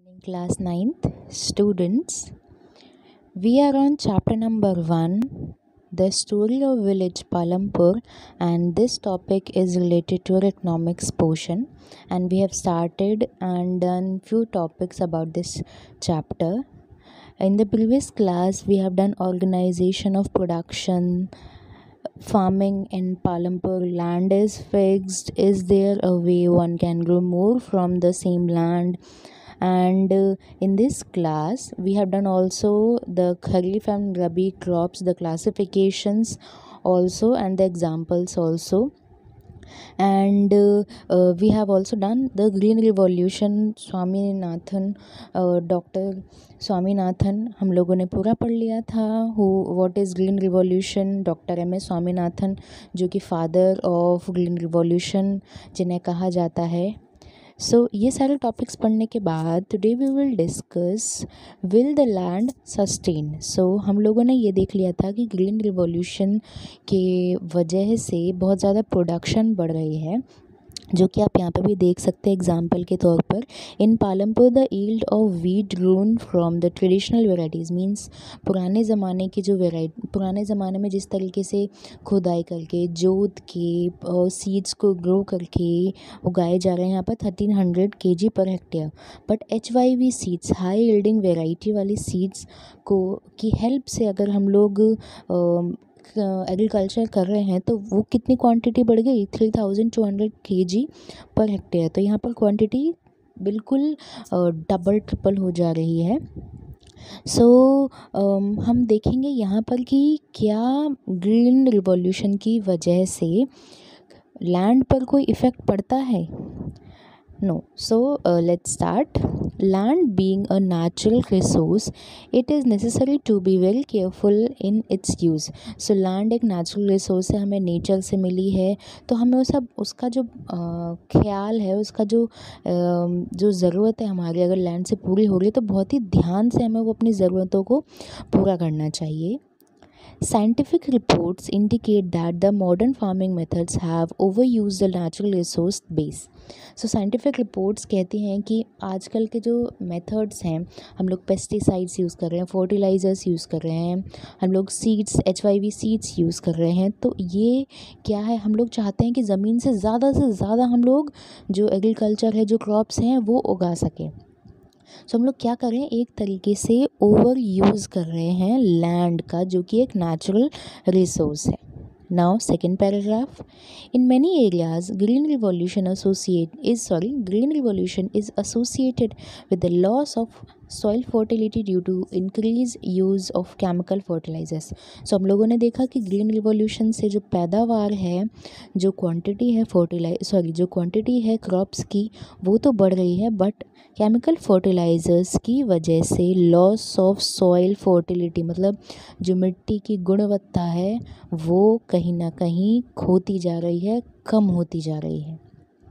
Morning, class 9th students. We are on chapter number 1, the story of village Palampur, and this topic is related to our economics portion, and we have started and done few topics about this chapter. In the previous class we have done organization of production, farming in Palampur. Land is fixed. Is there a way one can grow more from the same land? And in this class we have done also the Kharif and Rabi crops, the classifications also and the examples also. And we have also done the Green Revolution. Swaminathan, doctor Swaminathan हम लोगों ने पूरा पढ़ लिया था. What is green revolution? Doctor M S. Swaminathan, जो कि father of green revolution जिन्हें कहा जाता है. सो ये सारे टॉपिक्स पढ़ने के बाद today we will discuss will the land sustain. So हम लोगों ने ये देख लिया था कि ग्रीन रिवॉल्यूशन के वजह से बहुत ज़्यादा प्रोडक्शन बढ़ रही है, जो कि आप यहाँ पे भी देख सकते हैं एग्जाम्पल के तौर पर. In Palampur the yield of wheat grown from the traditional varieties means पुराने ज़माने की जो पुराने ज़माने में जिस तरीके से खुदाई करके जोत के सीड्स को ग्रो करके उगाए जा रहे हैं यहाँ पर 1300 kg पर hectare. But HYV seeds, high yielding variety वाली सीड्स को की हेल्प से अगर हम लोग एग्रीकल्चर कर रहे हैं तो वो कितनी क्वांटिटी बढ़ गई, 3200 kg पर हेक्टेयर. तो यहाँ पर क्वांटिटी बिल्कुल डबल ट्रिपल हो जा रही है. सो हम देखेंगे यहाँ पर कि क्या ग्रीन रिवॉल्यूशन की वजह से लैंड पर कोई इफ़ेक्ट पड़ता है. No. So let's start. Land being a natural resource, it is necessary to be very careful in its use. So land एक natural resource है, हमें nature से मिली है, तो हमें उसका जो ख्याल है, उसका जो ज़रूरत है हमारी अगर लैंड से पूरी हो रही है तो बहुत ही ध्यान से हमें वो अपनी ज़रूरतों को पूरा करना चाहिए. Scientific reports indicate that the modern farming methods have overused the natural resource base. So scientific reports कहती हैं कि आजकल के जो methods हैं, हम लोग पेस्टिसाइड्स यूज़ कर रहे हैं, फर्टिलाइज़र्स यूज़ कर रहे हैं, हम लोग सीड्स HYV सीड्स यूज़ कर रहे हैं. तो ये क्या है, हम लोग चाहते हैं कि ज़मीन से ज़्यादा हम लोग जो एग्रीकल्चर है, जो क्रॉप्स हैं वो उगा सकें. सो हम लोग क्या कर रहे हैं, एक तरीके से ओवर यूज़ कर रहे हैं लैंड का, जो कि एक नेचुरल रिसोर्स है. Now second paragraph. In many areas green revolution is associated with the loss of soil fertility due to increase use of chemical fertilizers. So हम लोगों ने देखा कि ग्रीन रिवॉल्यूशन से जो पैदावार है, जो क्वांटिटी है क्रॉप्स की वो तो बढ़ रही है, बट केमिकल फर्टिलाइज़र्स की वजह से लॉस ऑफ सॉइल फर्टिलिटी मतलब जो मिट्टी की गुणवत्ता है वो कहीं ना कहीं खोती जा रही है, कम होती जा रही है.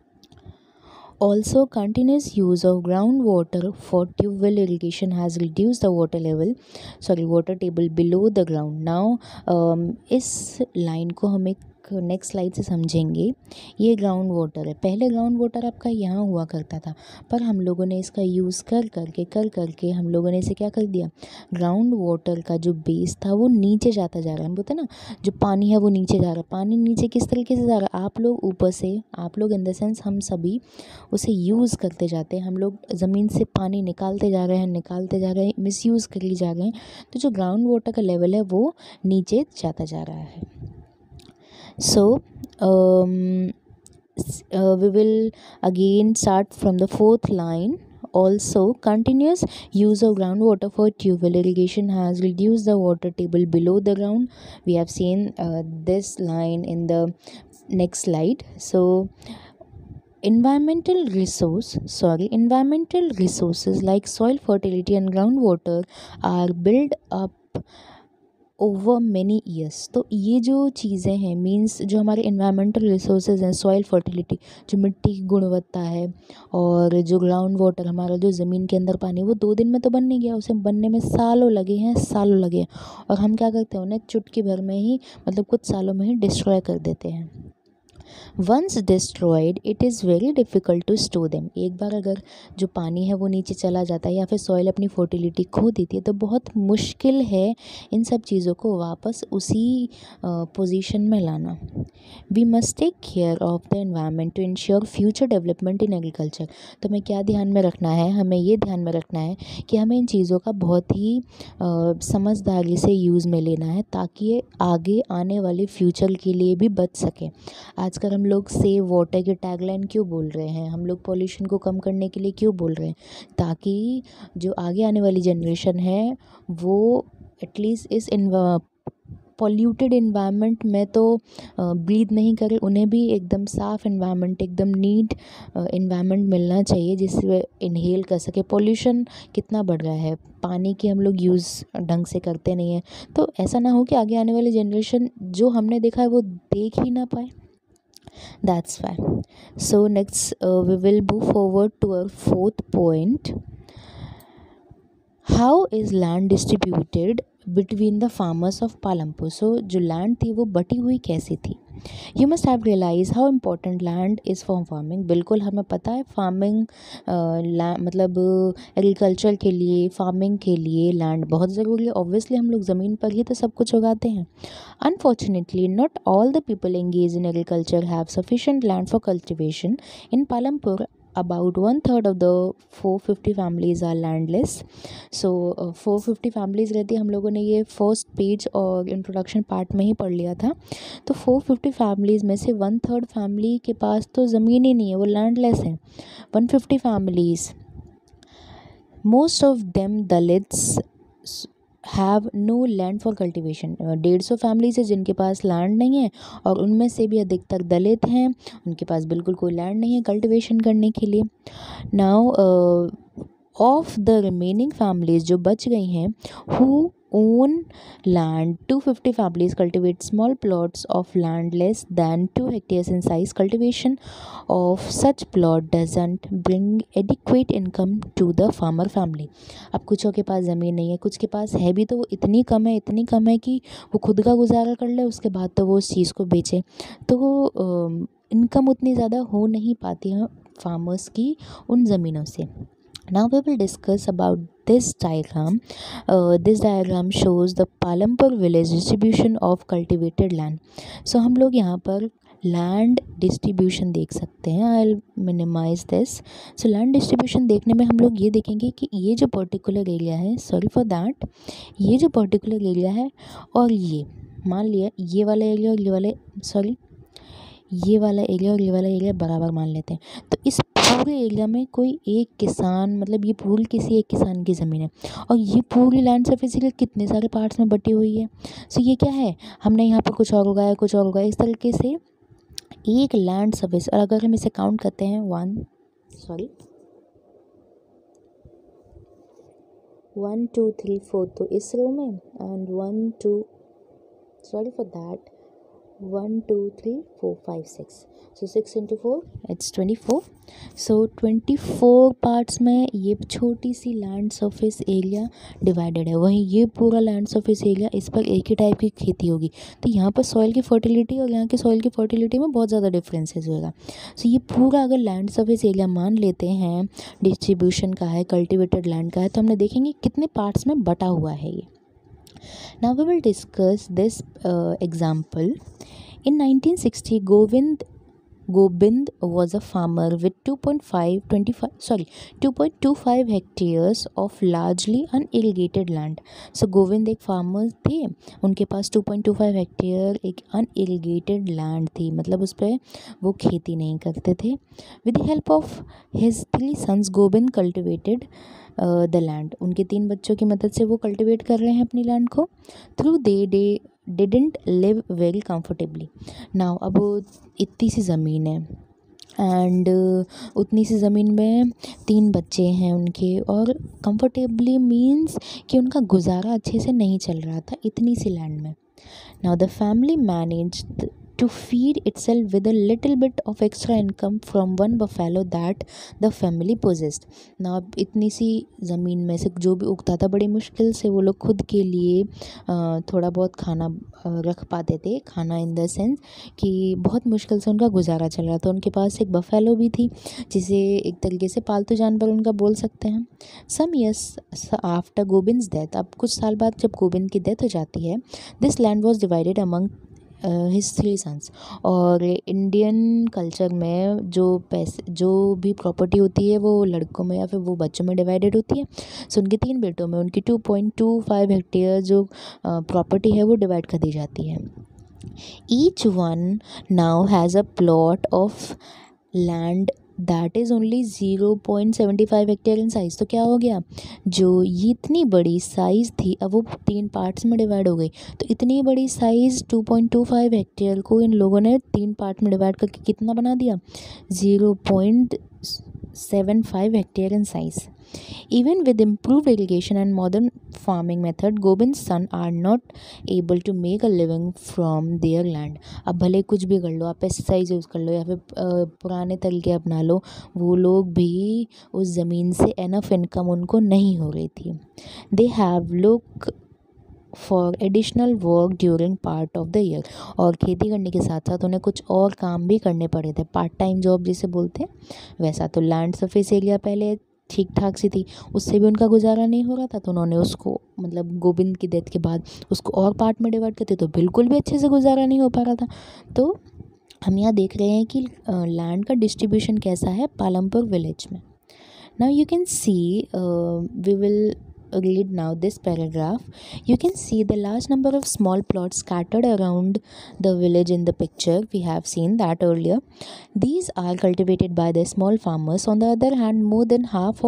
Also, continuous use of groundwater for tube well irrigation has reduced the water table below the ground. Now, इस लाइन को हम एक नेक्स्ट स्लाइड से समझेंगे. ये ग्राउंड वाटर है. पहले ग्राउंड वाटर आपका यहाँ हुआ करता था, पर हम लोगों ने इसका यूज़ कर करके हम लोगों ने इसे क्या कर दिया, ग्राउंड वाटर का जो बेस था वो नीचे जाता जा रहा है. हम बोलते हैं ना, जो पानी है वो नीचे जा रहा है. पानी नीचे किस तरीके से जा रहा है, आप लोग ऊपर से, आप लोग इन द सेंस हम सभी उसे यूज़ करते जाते हैं. हम लोग ज़मीन से पानी निकालते जा रहे हैं, मिसयूज़ करी जा रहे हैं. तो जो ग्राउंड वाटर का लेवल है वो नीचे जाता जा रहा है. So we will again start from the fourth line. Also, continuous use of groundwater for tube well irrigation has reduced the water table below the ground. We have seen this line in the next slide. So environmental resources like soil fertility and groundwater are built up over many years. तो ये जो चीज़ें हैं means जो हमारे environmental resources हैं, soil fertility जो मिट्टी की गुणवत्ता है, और जो ग्राउंड वाटर हमारा जो ज़मीन के अंदर पानी, वो 2 दिन में तो बन नहीं गया, उसे बनने में सालों लगे हैं. और हम क्या करते हैं, उन्हें चुटकी भर में ही मतलब कुछ सालों में ही डिस्ट्रॉय कर देते हैं. Once destroyed it is very difficult to store them. एक बार अगर जो पानी है वो नीचे चला जाता है या फिर सॉइल अपनी फर्टिलिटी खो देती है तो बहुत मुश्किल है इन सब चीज़ों को वापस उसी पोजीशन में लाना। We must take care of the environment to ensure future development in agriculture. तो हमें क्या ध्यान में रखना है, हमें ये ध्यान में रखना है कि हमें इन चीज़ों का बहुत ही समझदारी से यूज़ में लेना है ताकि ये आगे आने वाले फ्यूचर के लिए भी बच सके। आजकल हम लोग सेव वाटर की टैगलाइन क्यों बोल रहे हैं, हम लोग पॉल्यूशन को कम करने के लिए क्यों बोल रहे हैं, ताकि जो आगे आने वाली जनरेशन है वो एटलीस्ट इस पॉल्यूटेड इन्वायरमेंट में तो ब्रीथ नहीं करे, उन्हें भी एकदम साफ़ इन्वायरमेंट, एकदम नीट इन्वायरमेंट मिलना चाहिए जिससे इनहेल कर सके। पॉल्यूशन कितना बढ़ रहा है, पानी की हम लोग यूज़ ढंग से करते नहीं हैं, तो ऐसा ना हो कि आगे आने वाली जनरेशन जो हमने देखा है वो देख ही ना पाए। That's why. So next we will move forward to our fourth point. How is land distributed between the farmers of Palampur? So जो land थी वो बटी हुई कैसी थी? You must have realized how important land is for farming. बिल्कुल हमें पता है फार्मिंग मतलब एग्रीकल्चर के लिए, फार्मिंग के लिए लैंड बहुत ज़रूरी है। ऑब्वियसली हम लोग ज़मीन पर ही तो सब कुछ उगाते हैं। Unfortunately, not all the people engaged in agriculture have sufficient land for cultivation. In Palampur, about 1/3 of the 450 families are landless. So 450 families रहती है, हम लोगों ने ये फर्स्ट पेज और इंट्रोडक्शन पार्ट में ही पढ़ लिया था। तो 450 फैमिलीज़ में से 1/3 फैमिली के पास तो ज़मीन ही नहीं है, वो लैंडलेस हैं। 150 families, most of them Dalits have no land for cultivation. 150 families है जिनके पास लैंड नहीं है और उनमें से भी अधिकतर दलित हैं, उनके पास बिल्कुल कोई लैंड नहीं है कल्टिवेशन करने के लिए। Now of the remaining families जो बच गई हैं who own land, 250 families cultivate small plots of land less than 2 hectares in size. Cultivation of such plot doesn't bring adequate income to the farmer family. अब कुछों के पास ज़मीन नहीं है, कुछ के पास है भी तो वो इतनी कम है कि वो खुद का गुजारा कर ले, उसके बाद तो वो उस चीज़ को बेचे, तो इनकम उतनी ज़्यादा हो नहीं पाती है फार्मर्स की उन ज़मीनों से। Now we will discuss about this diagram. This diagram shows the Palampur village distribution of cultivated land. So हम लोग यहाँ पर land distribution देख सकते हैं। I'll minimize this. So land distribution देखने में हम लोग ये देखेंगे कि ये जो particular area है, sorry for that, ये जो particular area है और ये मान लिया ये वाला एरिया और ये वाला ये वाला एरिया और ये वाला एरिया बराबर मान लेते हैं। तो इस पूरे एरिया में कोई एक किसान, मतलब ये पूरी किसी एक किसान की ज़मीन है और ये पूरी लैंड सरफेस एरिया कितने सारे पार्ट्स में बटी हुई है। सो ये क्या है, हमने यहाँ पर कुछ और उगाया, कुछ और उगाया, इस तरीके से एक लैंड सरफेस। और अगर हम इसे काउंट करते हैं 1 2 3 4 तो इस रो में and 1 2 1 2 3 4 5 6, so 6 into 4 it's 24. so 24 parts में ये छोटी सी लैंड सरफेस एरिया डिवाइडेड है। वहीं ये पूरा लैंड सरफेस एरिया, इस पर एक ही टाइप की खेती होगी, तो यहाँ पर सॉइल की फर्टिलिटी और यहाँ की सॉइल की फर्टिलिटी में बहुत ज़्यादा डिफरेंसेस होगा। सो ये पूरा अगर लैंड सरफेस एरिया मान लेते हैं डिस्ट्रीब्यूशन का है, कल्टिवेटेड लैंड का है, तो हमने देखेंगे कितने पार्ट्स में बटा हुआ है ये। Now we will discuss this example. In 1960, Gobind was a farmer with 2.25 hectares of largely unirrigated land. So Govind एक फार्मर थे, उनके पास 2.25 हेक्टेयर एक अनइरिगेटेड लैंड थी, मतलब उस पर वो खेती नहीं करते थे। With the help of his 3 sons, Govind cultivated the land. उनके 3 बच्चों की मदद से वो कल्टिवेट कर रहे हैं अपनी लैंड को। Through they didn't live very comfortably. Now अब इतनी सी ज़मीन है एंड उतनी सी ज़मीन में 3 बच्चे हैं उनके, और कंफर्टेबली मीन्स कि उनका गुजारा अच्छे से नहीं चल रहा था इतनी सी लैंड में। Now the family managed to feed itself with a little bit of extra income from one buffalo that the family possessed. ना अब इतनी सी ज़मीन में से जो भी उगता था बड़ी मुश्किल से वो लोग खुद के लिए थोड़ा बहुत खाना रख पाते थे। खाना इन द सेंस कि बहुत मुश्किल से उनका गुजारा चल रहा था। उनके पास एक बफेलो भी थी जिसे एक तरीके से पालतू जानवर उनका बोल सकते हैं। Some years after Gobind's death, अब कुछ साल बाद जब गोबिंद की डेथ हो जाती है, this land was divided among his 3 sons. और इंडियन कल्चर में जो भी प्रॉपर्टी होती है वो लड़कों में या फिर वो बच्चों में डिवाइडेड होती है। सो उनके 3 बेटों में उनकी 2.25 हेक्टेयर जो प्रॉपर्टी है वो डिवाइड कर दी जाती है। Each one now has a plot of land that is only 0.75 hectare इन साइज़। तो क्या हो गया, जो ये इतनी बड़ी साइज़ थी अब वो 3 पार्ट्स में डिवाइड हो गई। तो इतनी बड़ी साइज़ 2.25 हेक्टेयर को इन लोगों ने 3 पार्ट में डिवाइड करके कितना बना दिया, 0.75 hectare in size. Even with improved irrigation and modern farming method, Gobind's son are not able to make a living from their land. अब भले कुछ भी कर लो, आप पेस्टिसाइड यूज़ कर लो या फिर पुराने तरीके अपना लो, वो लोग भी उस ज़मीन से एनफ इनकम उनको नहीं हो रही थी। They have look for additional work during part of the year. और खेती करने के साथ साथ उन्हें कुछ और काम भी करने पड़े थे, पार्ट टाइम जॉब जिसे बोलते हैं वैसा। तो लैंड सरफेस एरिया पहले ठीक ठाक सी थी, उससे भी उनका गुजारा नहीं हो रहा था, तो उन्होंने उसको मतलब गोबिंद की डेथ के बाद उसको और पार्ट में डिवाइड करते तो बिल्कुल भी अच्छे से गुजारा नहीं हो पा रहा था। तो हम यहाँ देख रहे हैं कि लैंड का डिस्ट्रीब्यूशन कैसा है पालमपुर विलेज में। Now you can see, we will read now this paragraph. You can see the large number of small plots scattered around the village in the picture. We have seen that earlier. These are cultivated by the small farmers. On the other hand, more than half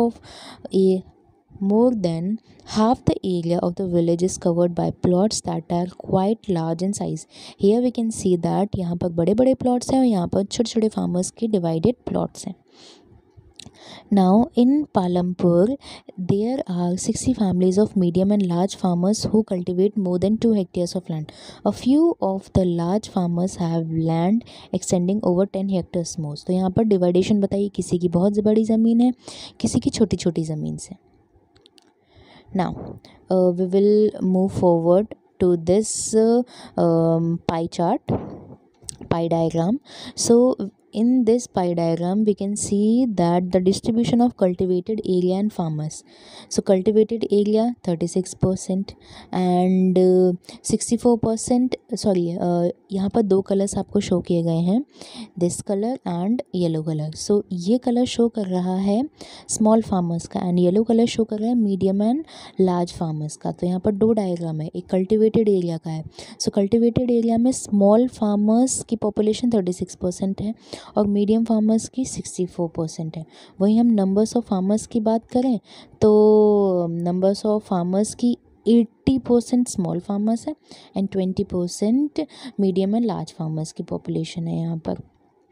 the area of the village is covered by plots that are quite large in size. Here we can see that यहाँ पर बड़े बड़े plots हैं और यहाँ पर छोटे छोटे farmers के divided plots हैं। Now in Palampur there are 60 families of medium and large farmers who cultivate more than 2 hectares of land. A few of the large farmers have land extending over 10 hectares most. तो यहाँ पर डिवाइडेशन बताइए, किसी की बहुत बड़ी ज़मीन है, किसी की छोटी छोटी ज़मीन से। Now we will move forward to this pie diagram. So in this pie diagram we can see that the distribution of cultivated area and farmers. So cultivated area 36% and 64%, sorry, यहाँ पर 2 कलर्स आपको show किए गए हैं, this colour and yellow colour. So ये colour show कर रहा है स्मॉल फार्मर्स का एंड येलो कलर शो कर रहा है मीडियम एंड लार्ज फार्मर्स का। तो यहाँ पर 2 डायग्राम है, एक कल्टिवेटेड एरिया का है। सो कल्टिवेटेड एरिया में स्मॉल फार्मर्स की पॉपुलेशन 36% है और मीडियम फार्मर्स की 64% है। वहीं हम नंबर्स ऑफ फार्मर्स की बात करें तो नंबर्स ऑफ फार्मर्स की 80% स्मॉल फार्मर्स है and 20% medium and large farmers की पॉपुलेशन है यहाँ पर।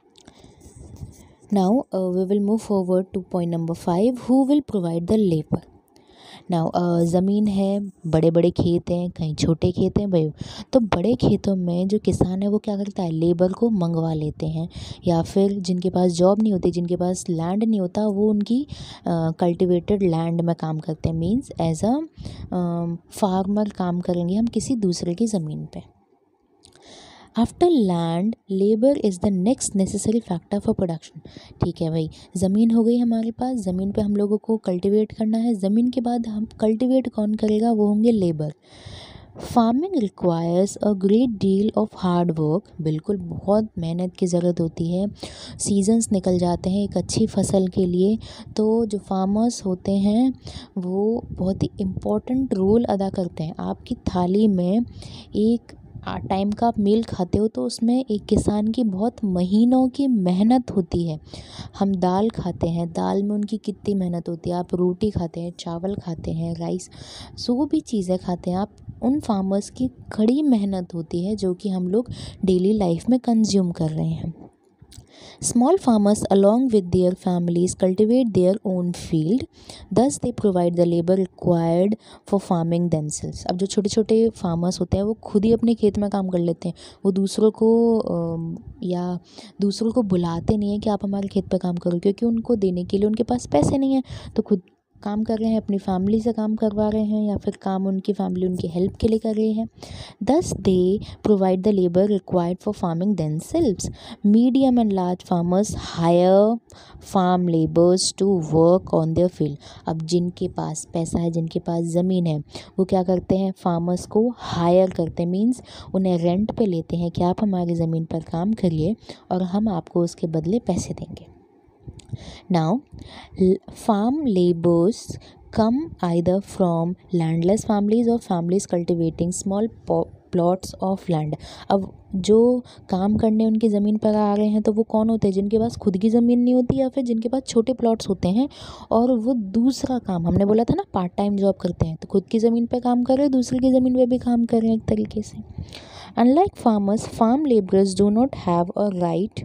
Now we will move forward to point number 5, who will provide the labor. Now ज़मीन है, बड़े बड़े खेत हैं, कहीं छोटे खेत हैं भाई। तो बड़े खेतों में जो किसान है वो क्या करता है, लेबर को मंगवा लेते हैं, या फिर जिनके पास जॉब नहीं होती, जिनके पास लैंड नहीं होता, वो उनकी कल्टिवेटेड लैंड में काम करते हैं। मीन्स एज अ फार्मर काम करेंगे हम किसी दूसरे की ज़मीन पे। After land labour is the next necessary factor for production. ठीक है भाई, ज़मीन हो गई हमारे पास, ज़मीन पे हम लोगों को कल्टीवेट करना है। ज़मीन के बाद हम कल्टीवेट कौन करेगा, वो होंगे labour. Farming requires a great deal of hard work. बिल्कुल बहुत मेहनत की ज़रूरत होती है। सीजन्स निकल जाते हैं एक अच्छी फसल के लिए, तो जो फार्मर्स होते हैं वो बहुत ही इम्पोर्टेंट रोल अदा करते हैं। आपकी थाली में एक टाइम का आप मील खाते हो तो उसमें एक किसान की बहुत महीनों की मेहनत होती है। हम दाल खाते हैं, दाल में उनकी कितनी मेहनत होती है। आप रोटी खाते हैं, चावल खाते हैं, राइस, जो भी चीज़ें खाते हैं आप, उन फार्मर्स की कड़ी मेहनत होती है जो कि हम लोग डेली लाइफ में कंज्यूम कर रहे हैं। Small farmers, along with their families, cultivate their own field. Thus, they provide the labor required for farming themselves. अब जो छोटे छोटे फार्मर्स होते हैं वो खुद ही अपने खेत में काम कर लेते हैं, वो दूसरों को या दूसरों को बुलाते नहीं है कि आप हमारे खेत पे काम करो, क्योंकि उनको देने के लिए उनके पास पैसे नहीं हैं, तो खुद काम कर रहे हैं, अपनी फैमिली से काम करवा रहे हैं, या फिर काम उनकी फैमिली उनकी हेल्प के लिए कर रही है. Thus, they provide the labor required for farming themselves. Medium and large farmers hire farm laborers to work on their field. अब जिनके पास पैसा है, जिनके पास ज़मीन है, वो क्या करते हैं, फार्मर्स को हायर करते हैं, मीन्स उन्हें रेंट पे लेते हैं कि आप हमारी ज़मीन पर काम करिए और हम आपको उसके बदले पैसे देंगे. Now, farm laborers come either from landless families or families cultivating small plots of land. अब जो काम करने उनकी ज़मीन पर आ रहे हैं तो वो कौन होते हैं, जिनके पास खुद की ज़मीन नहीं होती या फिर जिनके पास छोटे प्लॉट्स होते हैं और वो दूसरा काम, हमने बोला था ना पार्ट टाइम जॉब करते हैं, तो खुद की ज़मीन पर काम कर रहे हैं, दूसरे की ज़मीन पर भी काम कर रहे हैं एक तरीके से. Unlike farmers, farm laborers do not have a right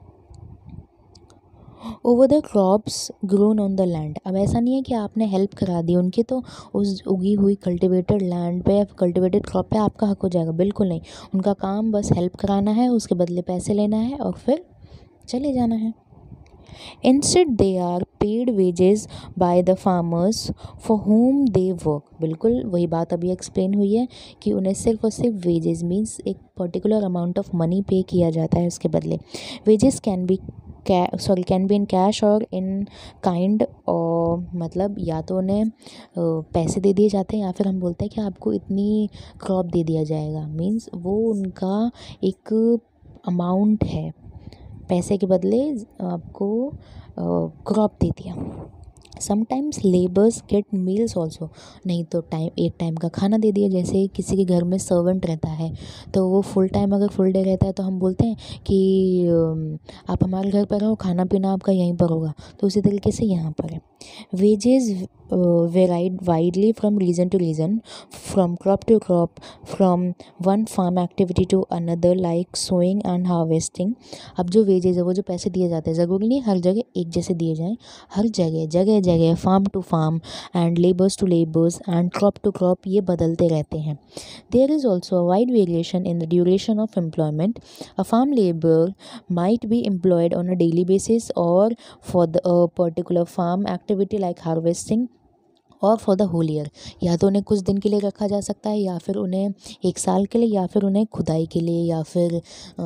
over the crops grown on the land. अब ऐसा नहीं है कि आपने हेल्प करा दी उनकी तो उस उगी हुई कल्टिवेटेड लैंड पे या कल्टिवेटेड क्रॉप पे आपका हक हो जाएगा, बिल्कुल नहीं. उनका काम बस हेल्प कराना है, उसके बदले पैसे लेना है और फिर चले जाना है. Instead, they are paid wages by the farmers for whom they work. बिल्कुल वही बात अभी एक्सप्लेन हुई है कि उन्हें सिर्फ और सिर्फ वेजेस मीन्स एक particular amount of money pay किया जाता है उसके बदले. Wages can be in cash और इन काइंड, और मतलब या तो उन्हें पैसे दे दिए जाते हैं या फिर हम बोलते हैं कि आपको इतनी क्रॉप दे दिया जाएगा, मीन्स वो उनका एक अमाउंट है, पैसे के बदले आपको क्रॉप दे दिया. Sometimes labours get meals also. नहीं तो एक टाइम का खाना दे दिया. जैसे किसी के घर में सर्वेंट रहता है तो वो फुल टाइम अगर फुल डे रहता है तो हम बोलते हैं कि आप हमारे घर पर रहो, खाना पीना आपका यहीं पर होगा, तो उसी तरीके से यहाँ पर है. Wages varied widely from region to region, from crop to crop, from one farm activity to another like sowing and harvesting. अब जो वेजेस है, वो जो पैसे दिए जाते हैं, ज़रूरी नहीं हर जगह एक जैसे दिए जाएं, हर जगह जगह जगह farm to farm and labours to labours and crop to crop ये बदलते रहते हैं. There is also a wide variation in the duration of employment. A farm labour might be employed on a daily basis or for a particular farm activity like harvesting और for the whole year. या तो उन्हें कुछ दिन के लिए रखा जा सकता है, या फिर उन्हें एक साल के लिए, या फिर उन्हें खुदाई के लिए, या फिर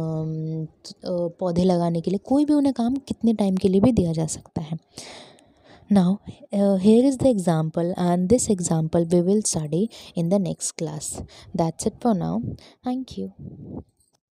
पौधे लगाने के लिए, कोई भी उन्हें काम कितने टाइम के लिए भी दिया जा सकता है. Now, here is the example, and this example we will study in the next class. That's it for now. Thank you.